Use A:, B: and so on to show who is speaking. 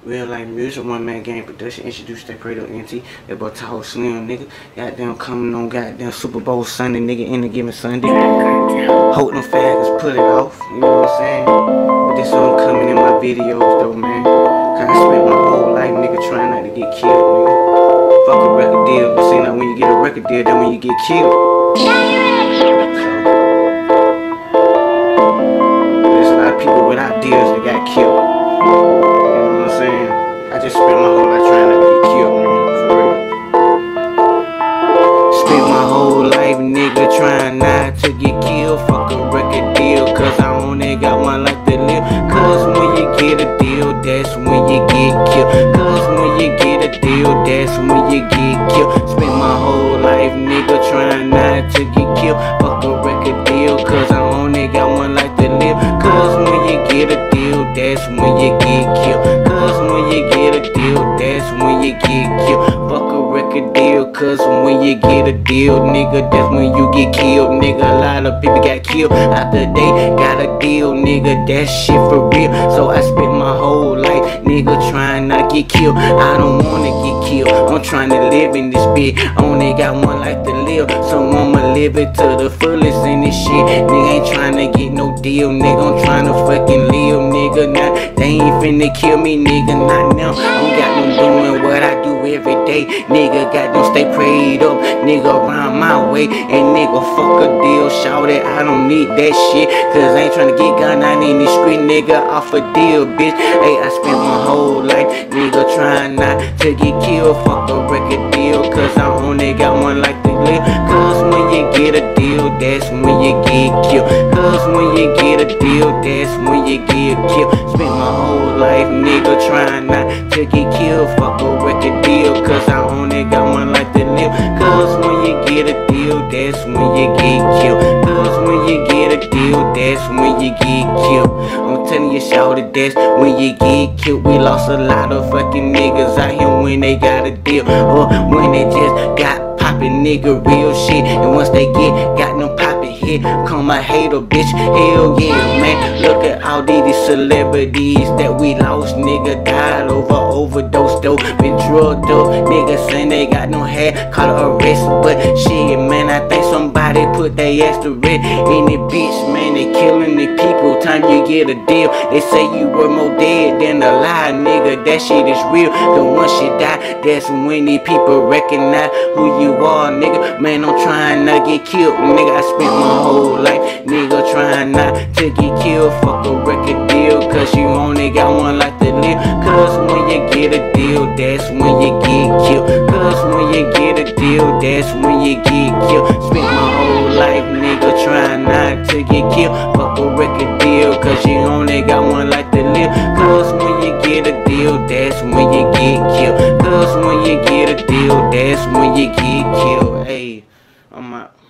A: Real life music, one man game production, introduced that Prado NT, that boy Tahoe Slim, nigga. Goddamn coming on goddamn Super Bowl Sunday, nigga, any given Sunday. Hope them faggots put it off, you know what I'm saying? But this song coming in my videos though, man. Cause I spent my whole life, nigga, trying not to get killed, nigga. Fuck a record deal, but see now when you get a record deal, then when you get killed. There's a lot of people without deals that got killed. I just spent my whole life trying not to get killed, man, for real. Spent my whole life, nigga, trying not to get killed. Fuck a record deal, cause I only got one life to live. Cause when you get a deal, that's when you get killed. Cause when you get a deal, that's when you get killed. Spent my whole life, nigga, trying not to get killed. Fuck a record deal, cause I only got one life to live. Cause when you get a deal, that's when you get killed. Cause when you get a deal, that's when you get killed. Fuck a record deal, cause when you get a deal, nigga, that's when you get killed. Nigga, a lot of people got killed after they got a deal, nigga, that shit for real. So I spent my whole life, nigga, trying not to get killed. I don't wanna get killed, I'm trying to live in this bitch. I only got one life to live, so I'ma live it to the fullest in this shit. Nigga ain't trying to get no deal, nigga, I'm trying to fucking live, nigga. Now they ain't finna kill me, nigga, not now. I got them doing what I do every day, nigga, got them stay prayed up, nigga, around my way. And nigga, fuck a deal, shout it, I don't need that shit. Cause I ain't tryna get gun out in the street, nigga, off a deal, bitch. Hey, I spent my whole life, nigga, trying not to get killed. Fuck a record deal, cause I only got one life to live. Cause when you get a deal, that's when you get killed. Cause when you get a deal, that's when you get killed. Spent my whole life, nigga, trying not to get killed. Fuck a record deal, cause I only got one life to live. Cause when you get a deal, that's when you get killed. Cause when you get a deal, that's when you get killed. I'm telling you, shout it, that's when you get killed. We lost a lot of fucking niggas out here when they got a deal, or when they just got poppin', nigga, real shit. And once they got them poppin' hit, come a hater, bitch, hell yeah, man. Look at all these celebrities that we lost, nigga, died over overdose, though, been drugged up. Niggas saying they got no hair, caught a arrest, but shit, man, I think somebody put their ass to rest. Any bitch, man, they killing the people, time you get a deal. They say you were more dead than alive, nigga, that shit is real. The once you die, that's when these people recognize who you are, nigga. Man, I'm trying not to get killed, nigga. I spent my whole life, nigga, trying not to get killed. Fuck a record deal, cause you only got one life to live. Cause when you get a deal, that's when you get killed. Cause when you get a deal, that's when you get killed. Spent my whole life, nigga, trying not to get killed. Fuck a record deal, cause you only got one life to live. Cause when you get a deal, that's when you get killed. Cause when you get a deal, that's when you get killed. Hey, I'm out.